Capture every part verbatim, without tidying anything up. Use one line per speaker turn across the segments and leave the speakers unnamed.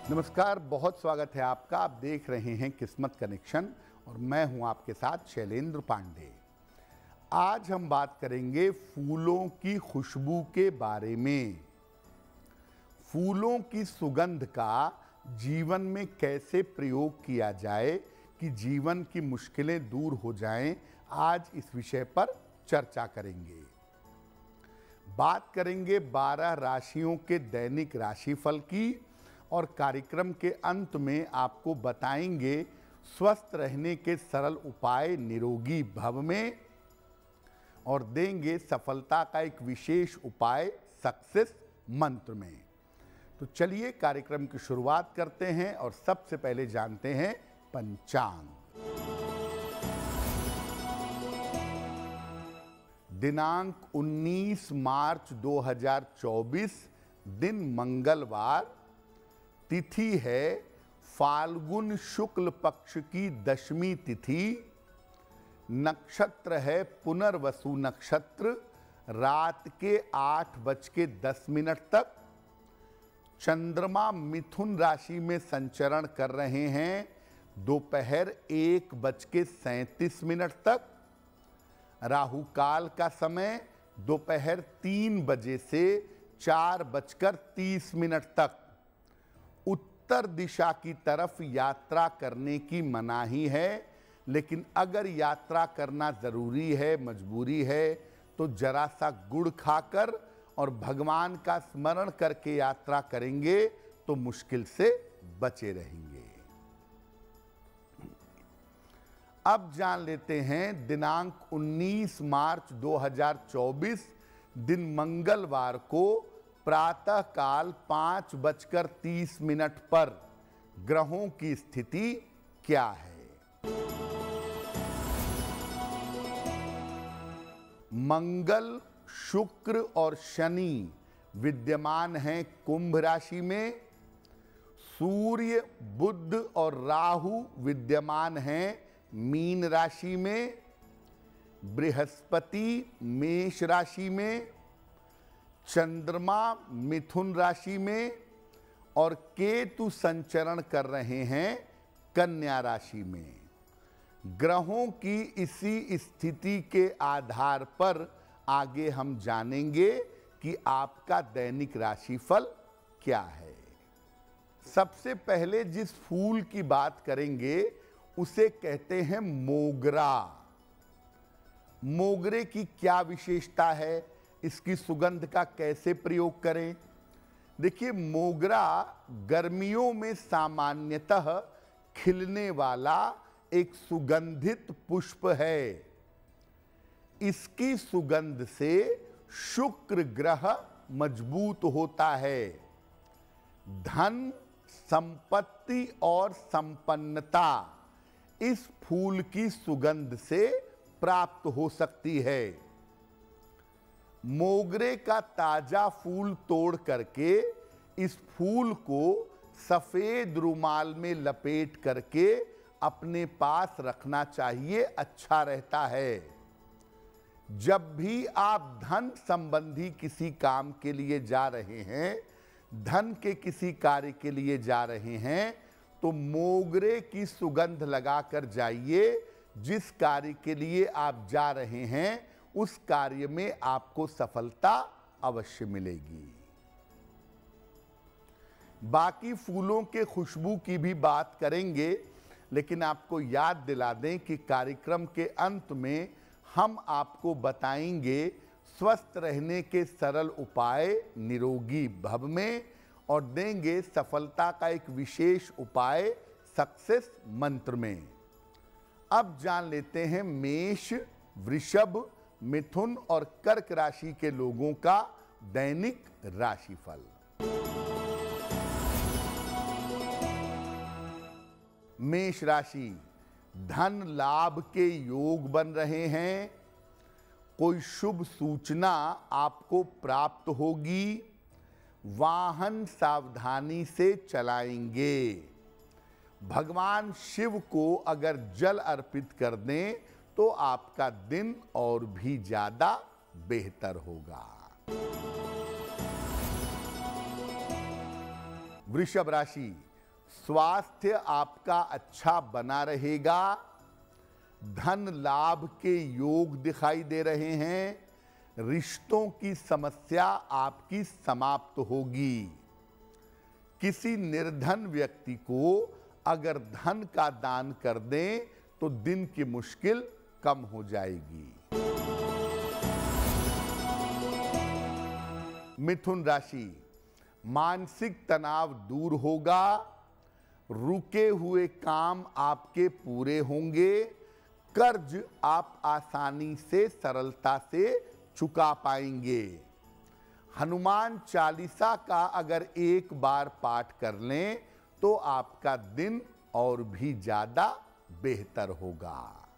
नमस्कार, बहुत स्वागत है आपका। आप देख रहे हैं किस्मत कनेक्शन और मैं हूं आपके साथ शैलेंद्र पांडे। आज हम बात करेंगे फूलों की खुशबू के बारे में। फूलों की सुगंध का जीवन में कैसे प्रयोग किया जाए कि जीवन की मुश्किलें दूर हो जाएं, आज इस विषय पर चर्चा करेंगे। बात करेंगे बारह राशियों के दैनिक राशिफल की और कार्यक्रम के अंत में आपको बताएंगे स्वस्थ रहने के सरल उपाय निरोगी भव में और देंगे सफलता का एक विशेष उपाय सक्सेस मंत्र में। तो चलिए कार्यक्रम की शुरुआत करते हैं और सबसे पहले जानते हैं पंचांग। दिनांक उन्नीस मार्च दो हज़ार चौबीस, दिन मंगलवार, तिथि है फाल्गुन शुक्ल पक्ष की दशमी तिथि, नक्षत्र है पुनर्वसु नक्षत्र, रात के आठ बज के दस मिनट तक। चंद्रमा मिथुन राशि में संचरण कर रहे हैं दोपहर एक बज के सैंतीस मिनट तक। राहु काल का समय दोपहर तीन बजे से चार बजकर तीस मिनट तक। उत्तर दिशा की तरफ यात्रा करने की मनाही है, लेकिन अगर यात्रा करना जरूरी है, मजबूरी है, तो जरा सा गुड़ खाकर और भगवान का स्मरण करके यात्रा करेंगे तो मुश्किल से बचे रहेंगे। अब जान लेते हैं दिनांक उन्नीस मार्च दो हज़ार चौबीस, दिन मंगलवार को प्रातः काल पांच बजकर तीस मिनट पर ग्रहों की स्थिति क्या है। मंगल, शुक्र और शनि विद्यमान हैं कुंभ राशि में। सूर्य, बुध और राहु विद्यमान हैं मीन राशि में। बृहस्पति मेष राशि में, चंद्रमा मिथुन राशि में और केतु संचरण कर रहे हैं कन्या राशि में। ग्रहों की इसी स्थिति के आधार पर आगे हम जानेंगे कि आपका दैनिक राशिफल क्या है। सबसे पहले जिस फूल की बात करेंगे उसे कहते हैं मोगरा। मोगरे की क्या विशेषता है, इसकी सुगंध का कैसे प्रयोग करें। देखिए, मोगरा गर्मियों में सामान्यतः खिलने वाला एक सुगंधित पुष्प है। इसकी सुगंध से शुक्र ग्रह मजबूत होता है। धन, संपत्ति और संपन्नता इस फूल की सुगंध से प्राप्त हो सकती है। मोगरे का ताजा फूल तोड़ करके इस फूल को सफेद रुमाल में लपेट करके अपने पास रखना चाहिए, अच्छा रहता है। जब भी आप धन संबंधी किसी काम के लिए जा रहे हैं, धन के किसी कार्य के लिए जा रहे हैं, तो मोगरे की सुगंध लगाकर जाइए। जिस कार्य के लिए आप जा रहे हैं उस कार्य में आपको सफलता अवश्य मिलेगी। बाकी फूलों के खुशबू की भी बात करेंगे, लेकिन आपको याद दिला दें कि कार्यक्रम के अंत में हम आपको बताएंगे स्वस्थ रहने के सरल उपाय निरोगी भव में और देंगे सफलता का एक विशेष उपाय सक्सेस मंत्र में। अब जान लेते हैं मेष, वृषभ, मिथुन और कर्क राशि के लोगों का दैनिक राशिफल। मेष राशि, धन लाभ के योग बन रहे हैं। कोई शुभ सूचना आपको प्राप्त होगी। वाहन सावधानी से चलाएंगे। भगवान शिव को अगर जल अर्पित कर दें तो आपका दिन और भी ज्यादा बेहतर होगा। वृषभ राशि, स्वास्थ्य आपका अच्छा बना रहेगा। धन लाभ के योग दिखाई दे रहे हैं। रिश्तों की समस्या आपकी समाप्त होगी। किसी निर्धन व्यक्ति को अगर धन का दान कर दें तो दिन की मुश्किल कम हो जाएगी। मिथुन राशि, मानसिक तनाव दूर होगा। रुके हुए काम आपके पूरे होंगे। कर्ज आप आसानी से सरलता से चुका पाएंगे। हनुमान चालीसा का अगर एक बार पाठ कर लें तो आपका दिन और भी ज्यादा बेहतर होगा।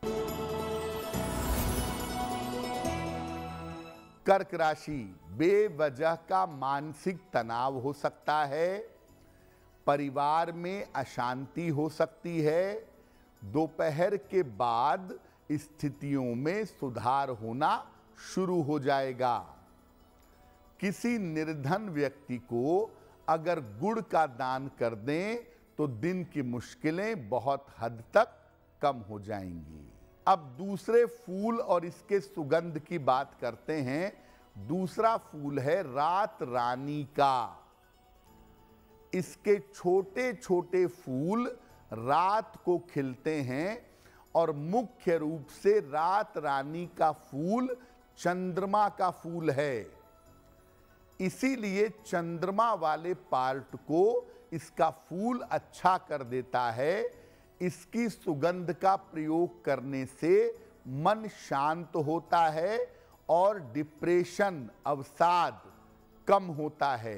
कर्क राशि, बेवजह का मानसिक तनाव हो सकता है। परिवार में अशांति हो सकती है। दोपहर के बाद स्थितियों में सुधार होना शुरू हो जाएगा। किसी निर्धन व्यक्ति को अगर गुड़ का दान कर दें तो दिन की मुश्किलें बहुत हद तक कम हो जाएंगी। अब दूसरे फूल और इसके सुगंध की बात करते हैं। दूसरा फूल है रात रानी का। इसके छोटे छोटे फूल रात को खिलते हैं और मुख्य रूप से रात रानी का फूल चंद्रमा का फूल है। इसीलिए चंद्रमा वाले पार्ट को इसका फूल अच्छा कर देता है। इसकी सुगंध का प्रयोग करने से मन शांत होता है और डिप्रेशन, अवसाद कम होता है।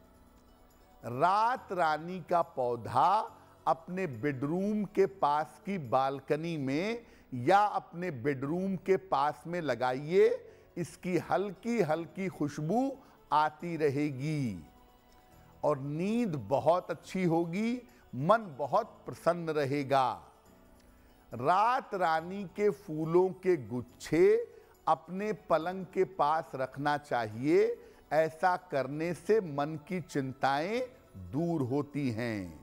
रात रानी का पौधा अपने बेडरूम के पास की बालकनी में या अपने बेडरूम के पास में लगाइए। इसकी हल्की हल्की खुशबू आती रहेगी और नींद बहुत अच्छी होगी, मन बहुत प्रसन्न रहेगा। रात रानी के फूलों के गुच्छे अपने पलंग के पास रखना चाहिए। ऐसा करने से मन की चिंताएं दूर होती हैं।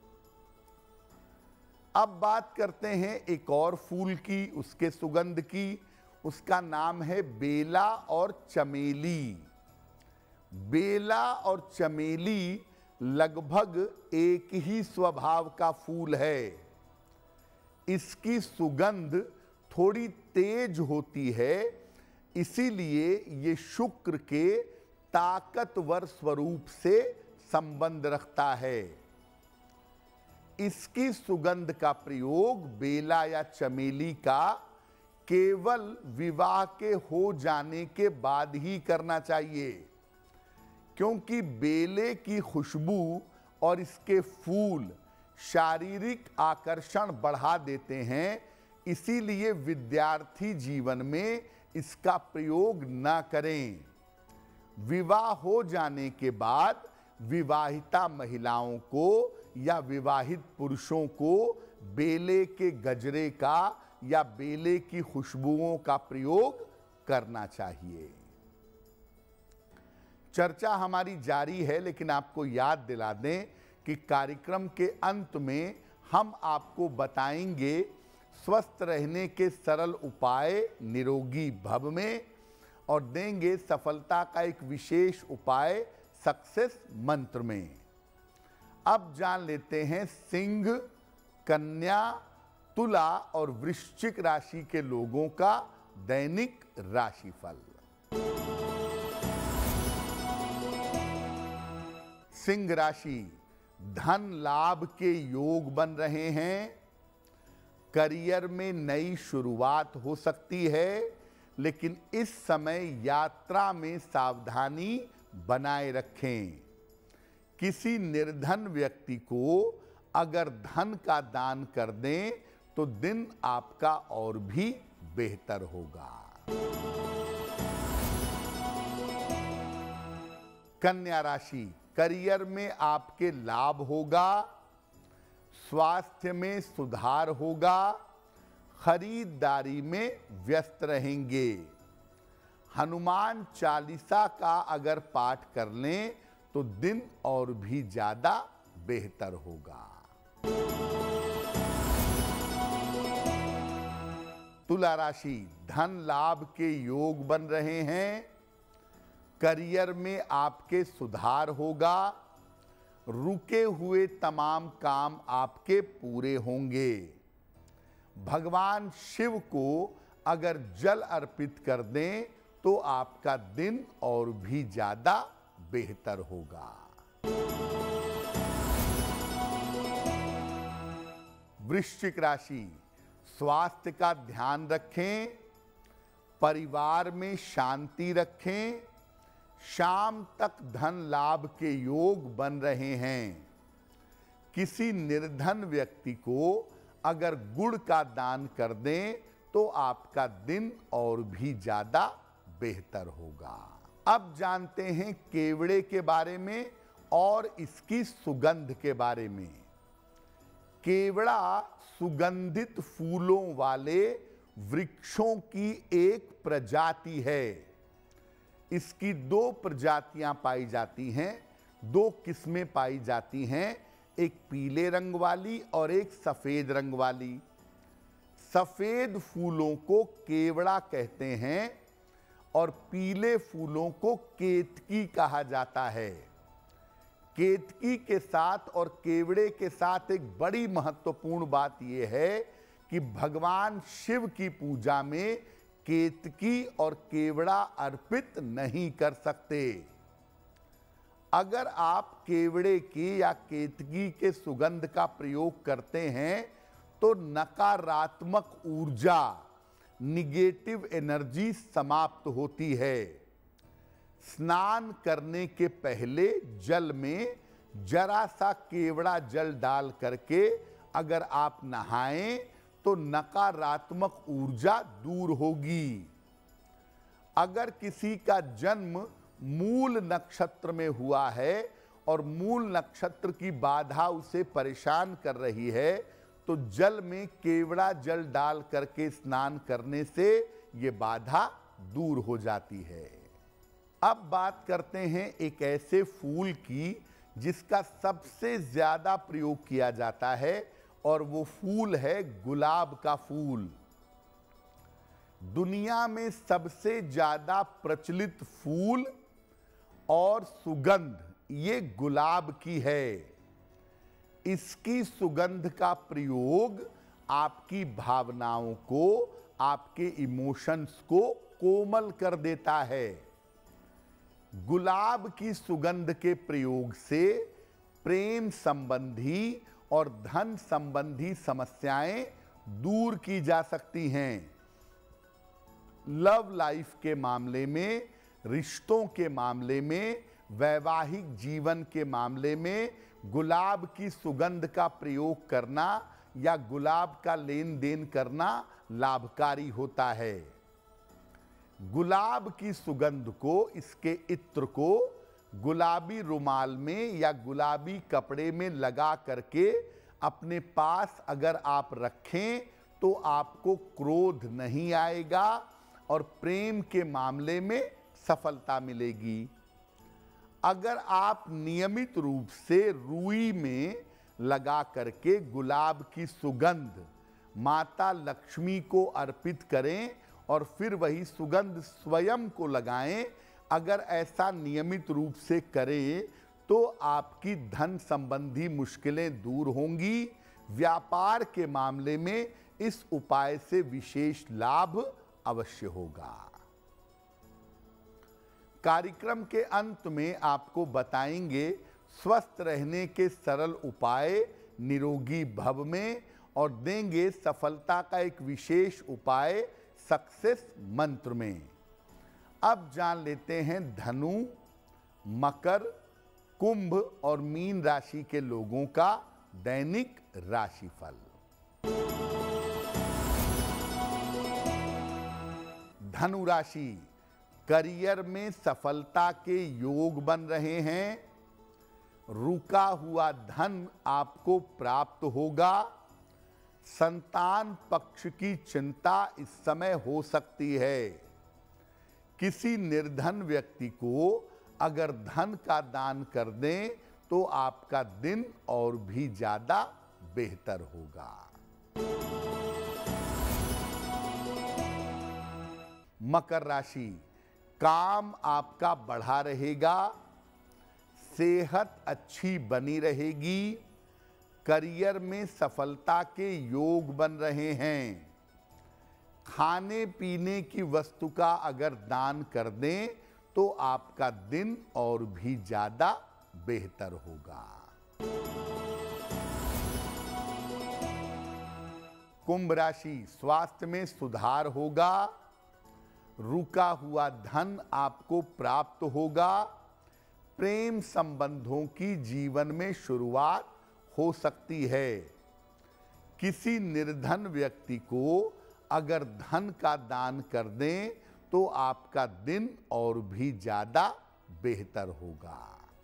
अब बात करते हैं एक और फूल की, उसके सुगंध की। उसका नाम है बेला और चमेली। बेला और चमेली लगभग एक ही स्वभाव का फूल है। इसकी सुगंध थोड़ी तेज होती है, इसीलिए ये शुक्र के ताकतवर स्वरूप से संबंध रखता है। इसकी सुगंध का प्रयोग बेला या चमेली का केवल विवाह के हो जाने के बाद ही करना चाहिए, क्योंकि बेले की खुशबू और इसके फूल शारीरिक आकर्षण बढ़ा देते हैं। इसीलिए विद्यार्थी जीवन में इसका प्रयोग न करें। विवाह हो जाने के बाद विवाहिता महिलाओं को या विवाहित पुरुषों को बेले के गजरे का या बेले की खुशबुओं का प्रयोग करना चाहिए। चर्चा हमारी जारी है, लेकिन आपको याद दिला दें कि कार्यक्रम के अंत में हम आपको बताएंगे स्वस्थ रहने के सरल उपाय निरोगी भव में, और देंगे सफलता का एक विशेष उपाय सक्सेस मंत्र में। अब जान लेते हैं सिंह, कन्या, तुला और वृश्चिक राशि के लोगों का दैनिक राशिफल। सिंह राशि, धन लाभ के योग बन रहे हैं। करियर में नई शुरुआत हो सकती है, लेकिन इस समय यात्रा में सावधानी बनाए रखें। किसी निर्धन व्यक्ति को अगर धन का दान कर दें तो दिन आपका और भी बेहतर होगा। कन्या राशि, करियर में आपके लाभ होगा। स्वास्थ्य में सुधार होगा। खरीदारी में व्यस्त रहेंगे। हनुमान चालीसा का अगर पाठ कर लें तो दिन और भी ज्यादा बेहतर होगा। तुला राशि, धन लाभ के योग बन रहे हैं। करियर में आपके सुधार होगा। रुके हुए तमाम काम आपके पूरे होंगे। भगवान शिव को अगर जल अर्पित कर दें तो आपका दिन और भी ज्यादा बेहतर होगा। वृश्चिक राशि, स्वास्थ्य का ध्यान रखें। परिवार में शांति रखें। शाम तक धन लाभ के योग बन रहे हैं। किसी निर्धन व्यक्ति को अगर गुड़ का दान कर दें तो आपका दिन और भी ज्यादा बेहतर होगा। अब जानते हैं केवड़े के बारे में और इसकी सुगंध के बारे में। केवड़ा सुगंधित फूलों वाले वृक्षों की एक प्रजाति है। इसकी दो प्रजातियां पाई जाती हैं, दो किस्में पाई जाती हैं, एक पीले रंग वाली और एक सफेद रंग वाली। सफेद फूलों को केवड़ा कहते हैं और पीले फूलों को केतकी कहा जाता है। केतकी के साथ और केवड़े के साथ एक बड़ी महत्वपूर्ण बात यह है कि भगवान शिव की पूजा में केतकी और केवड़ा अर्पित नहीं कर सकते। अगर आप केवड़े की या केतकी के सुगंध का प्रयोग करते हैं तो नकारात्मक ऊर्जा, निगेटिव एनर्जी समाप्त होती है। स्नान करने के पहले जल में जरा सा केवड़ा जल डाल करके अगर आप नहाएं तो नकारात्मक ऊर्जा दूर होगी। अगर किसी का जन्म मूल नक्षत्र में हुआ है और मूल नक्षत्र की बाधा उसे परेशान कर रही है तो जल में केवड़ा जल डाल करके स्नान करने से ये बाधा दूर हो जाती है। अब बात करते हैं एक ऐसे फूल की जिसका सबसे ज्यादा प्रयोग किया जाता है और वो फूल है गुलाब का फूल। दुनिया में सबसे ज्यादा प्रचलित फूल और सुगंध ये गुलाब की है। इसकी सुगंध का प्रयोग आपकी भावनाओं को, आपके इमोशंस को कोमल कर देता है। गुलाब की सुगंध के प्रयोग से प्रेम संबंधी और धन संबंधी समस्याएं दूर की जा सकती हैं। लव लाइफ के मामले में, रिश्तों के मामले में, वैवाहिक जीवन के मामले में गुलाब की सुगंध का प्रयोग करना या गुलाब का लेन देन करना लाभकारी होता है। गुलाब की सुगंध को, इसके इत्र को गुलाबी रुमाल में या गुलाबी कपड़े में लगा करके अपने पास अगर आप रखें तो आपको क्रोध नहीं आएगा और प्रेम के मामले में सफलता मिलेगी। अगर आप नियमित रूप से रुई में लगा करके गुलाब की सुगंध माता लक्ष्मी को अर्पित करें और फिर वही सुगंध स्वयं को लगाएं, अगर ऐसा नियमित रूप से करें तो आपकी धन संबंधी मुश्किलें दूर होंगी। व्यापार के मामले में इस उपाय से विशेष लाभ अवश्य होगा। कार्यक्रम के अंत में आपको बताएंगे स्वस्थ रहने के सरल उपाय निरोगी भव में और देंगे सफलता का एक विशेष उपाय सक्सेस मंत्र में। अब जान लेते हैं धनु, मकर, कुंभ और मीन राशि के लोगों का दैनिक राशिफल। धनु राशि, करियर में सफलता के योग बन रहे हैं। रुका हुआ धन आपको प्राप्त होगा। संतान पक्ष की चिंता इस समय हो सकती है। किसी निर्धन व्यक्ति को अगर धन का दान कर दें तो आपका दिन और भी ज्यादा बेहतर होगा। मकर राशि, काम आपका बढ़ा रहेगा, सेहत अच्छी बनी रहेगी, करियर में सफलता के योग बन रहे हैं। खाने पीने की वस्तु का अगर दान कर दें तो आपका दिन और भी ज्यादा बेहतर होगा। कुंभ राशि, स्वास्थ्य में सुधार होगा, रुका हुआ धन आपको प्राप्त होगा, प्रेम संबंधों की जीवन में शुरुआत हो सकती है। किसी निर्धन व्यक्ति को अगर धन का दान कर दें तो आपका दिन और भी ज्यादा बेहतर होगा।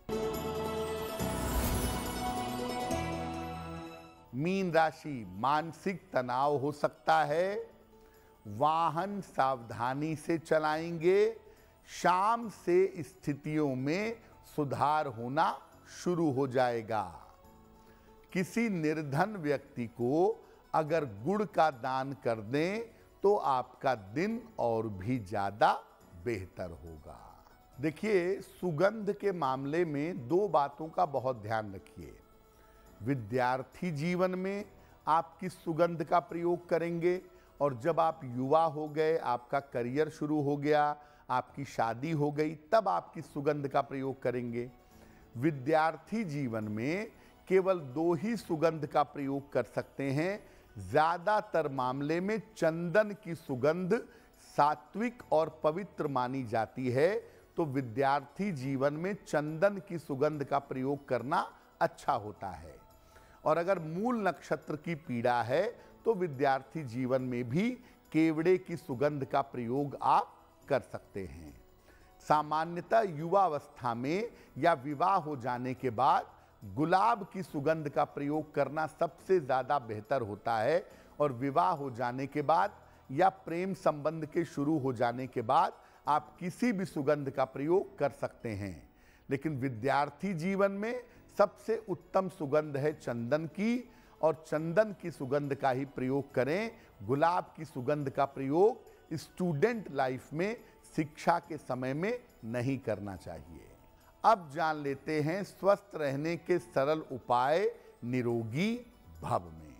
मीन राशि, मानसिक तनाव हो सकता है, वाहन सावधानी से चलाएंगे, शाम से स्थितियों में सुधार होना शुरू हो जाएगा। किसी निर्धन व्यक्ति को अगर गुड़ का दान कर दें तो आपका दिन और भी ज्यादा बेहतर होगा। देखिए, सुगंध के मामले में दो बातों का बहुत ध्यान रखिए। विद्यार्थी जीवन में आप किस सुगंध का प्रयोग करेंगे, और जब आप युवा हो गए, आपका करियर शुरू हो गया, आपकी शादी हो गई, तब आप किस सुगंध का प्रयोग करेंगे। विद्यार्थी जीवन में केवल दो ही सुगंध का प्रयोग कर सकते हैं। ज्यादातर मामले में चंदन की सुगंध सात्विक और पवित्र मानी जाती है, तो विद्यार्थी जीवन में चंदन की सुगंध का प्रयोग करना अच्छा होता है। और अगर मूल नक्षत्र की पीड़ा है तो विद्यार्थी जीवन में भी केवड़े की सुगंध का प्रयोग आप कर सकते हैं। सामान्यतः युवावस्था में या विवाह हो जाने के बाद गुलाब की सुगंध का प्रयोग करना सबसे ज्यादा बेहतर होता है, और विवाह हो जाने के बाद या प्रेम संबंध के शुरू हो जाने के बाद आप किसी भी सुगंध का प्रयोग कर सकते हैं। लेकिन विद्यार्थी जीवन में सबसे उत्तम सुगंध है चंदन की, और चंदन की सुगंध का ही प्रयोग करें। गुलाब की सुगंध का प्रयोग स्टूडेंट लाइफ में, शिक्षा के समय में नहीं करना चाहिए। अब जान लेते हैं स्वस्थ रहने के सरल उपाय निरोगी भव में।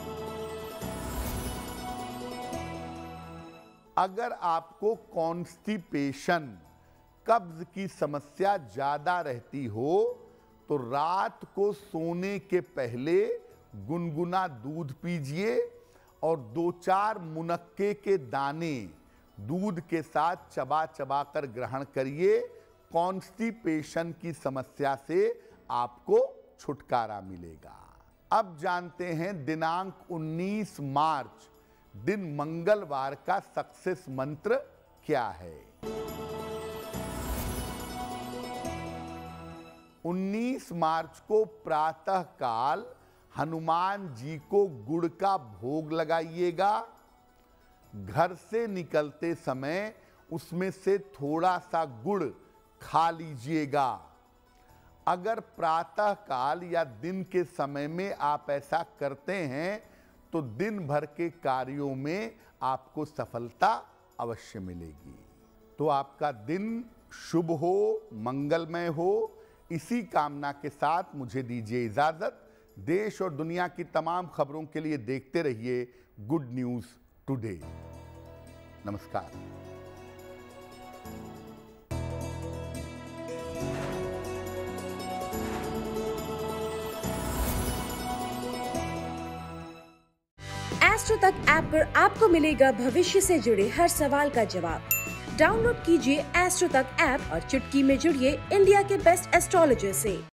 अगर आपको कॉन्स्टिपेशन, कब्ज की समस्या ज्यादा रहती हो तो रात को सोने के पहले गुनगुना दूध पीजिए और दो चार मुनक्के के दाने दूध के साथ चबा चबा कर ग्रहण करिए। कॉन्स्टिपेशन की समस्या से आपको छुटकारा मिलेगा। अब जानते हैं दिनांक उन्नीस मार्च, दिन मंगलवार का सक्सेस मंत्र क्या है। उन्नीस मार्च को प्रातः काल हनुमान जी को गुड़ का भोग लगाइएगा। घर से निकलते समय उसमें से थोड़ा सा गुड़ खा लीजिएगा। अगर प्रातः काल या दिन के समय में आप ऐसा करते हैं तो दिन भर के कार्यों में आपको सफलता अवश्य मिलेगी। तो आपका दिन शुभ हो, मंगलमय हो, इसी कामना के साथ मुझे दीजिए इजाजत। देश और दुनिया की तमाम खबरों के लिए देखते रहिए गुड न्यूज टुडे। नमस्कार।
एस्ट्रो तक ऐप पर आपको मिलेगा भविष्य से जुड़े हर सवाल का जवाब। डाउनलोड कीजिए एस्ट्रो तक ऐप और चुटकी में जुड़िए इंडिया के बेस्ट एस्ट्रोलॉजर से।